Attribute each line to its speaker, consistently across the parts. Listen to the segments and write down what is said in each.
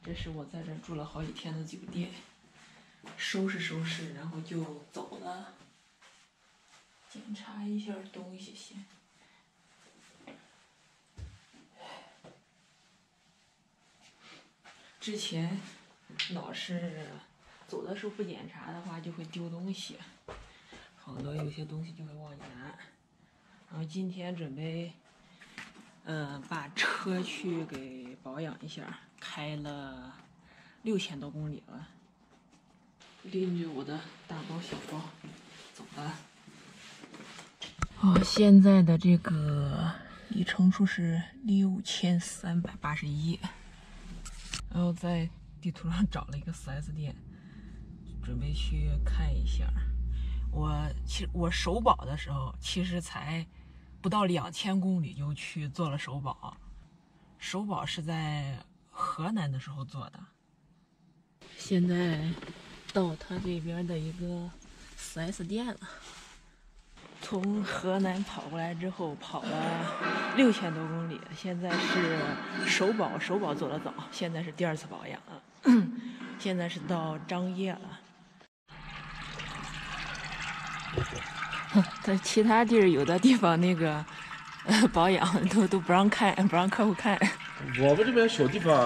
Speaker 1: 这是我在这住了好几天的酒店，收拾收拾，然后就走了。检查一下东西先。之前老是走的时候不检查的话，就会丢东西，好多有些东西就会忘记拿。然后今天准备，把车去给保养一下，开了6000多公里了。拎着我的大包小包走了。现在的这个里程数是6381。然后在地图上找了一个4S店，准备去看一下。我首保的时候，其实才不到2000公里就去做了首保。首保是在河南的时候做的。现在到他这边的一个4S店了。从河南跑过来之后，跑了6000多公里，现在是首保做得早，现在是第2次保养了。现在是到张掖了。在其他地儿有的地方那个保养都不让看，不让客户看。
Speaker 2: 我们这边小地方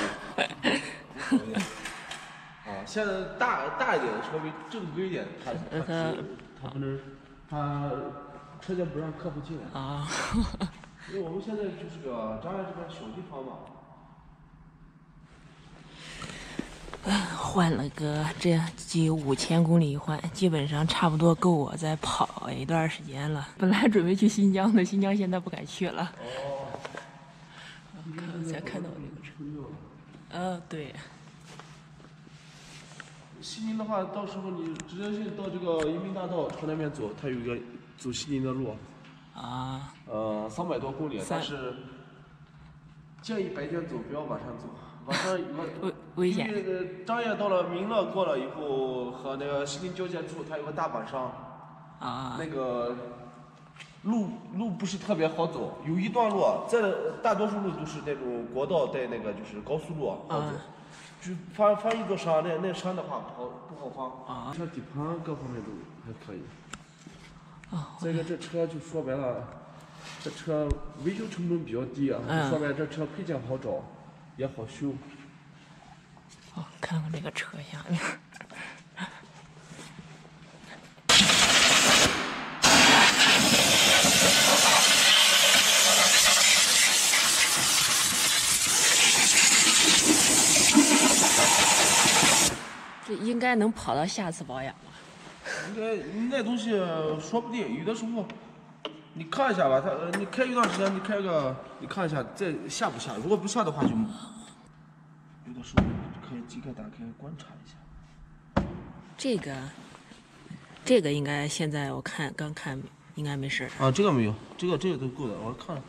Speaker 2: 现在大一点的稍微正规一点，他不能。他车间不让客户进来啊，因为我们现在就是个张掖这边小地方嘛。
Speaker 1: 换了个这就5000公里一换，基本上差不多够我再跑一段时间了。本来准备去新疆的，新疆现在不敢去了。才看到那个车。对。
Speaker 2: 西宁的话，到时候你直接性到这个移民大道朝那边走，它有一个走西宁的路。300多公里，但是建议白天走，不要晚上走。晚上
Speaker 1: 危险。
Speaker 2: 因为张掖到了民乐过了以后，和那个西宁交界处，它有个大板上。那个路不是特别好走，有一段路，大多数路都是那种国道带那个就是高速路好走。就翻一座山，那山的话不好翻。车底盘各方面都还可以。再一个，这车就说白了，这车维修成本比较低啊。说白了，这车配件好找，也好修。
Speaker 1: 看看这个车下面。这应该能跑到下次保养吧？
Speaker 2: 应该那东西说不定，有的时候你看一下吧，你开一段时间，你看一下再下不下，如果不下的话就有的时候可以机盖打开观察一下。
Speaker 1: 这个应该现在我刚看应该没事
Speaker 2: 这个没有，这个都够的，我看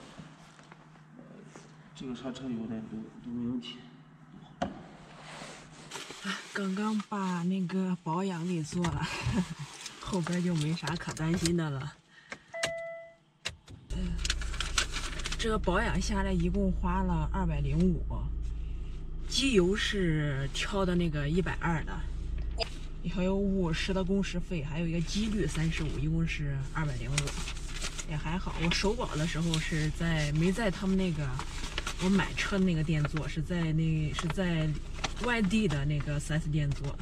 Speaker 2: 这个刹车油的都没问题。
Speaker 1: 刚刚把那个保养给做了，后边就没啥可担心的了。这个保养下来一共花了205，机油是挑的那个120的，还有50的工时费，还有一个机滤35，一共是205，也还好。我首保的时候是没在他们那个我买车的那个店做，是在外地的那个4S店做。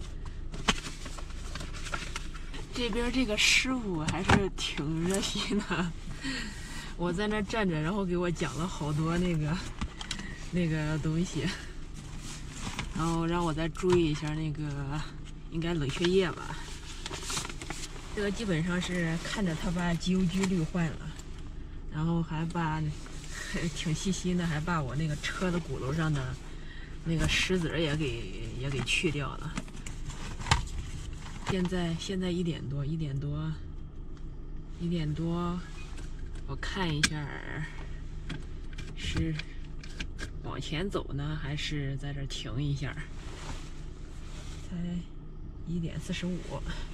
Speaker 1: 这边这个师傅还是挺热心的，我在那站着，然后给我讲了好多那个东西，然后让我再注意一下那个应该冷却液吧。这个基本上是看着他把机油机滤换了，然后还挺细心的，还把我那个车的轱辘上的那个石子也给去掉了。现在1点多，我看一下是往前走呢，还是在这停一下？才1点45。